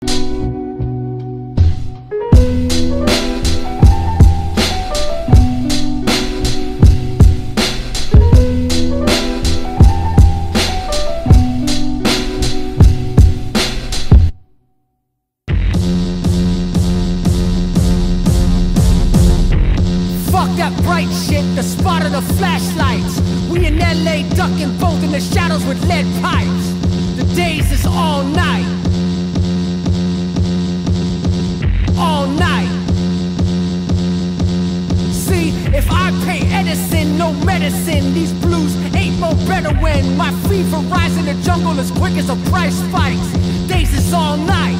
That bright shit, the spot of the flashlights. We in LA ducking both in the shadows with lead pipes. The days is all night. All night. See, if I pay Edison, no medicine. These blues ain't no better when my fever rise in the jungle as quick as the price spikes. Days is all night.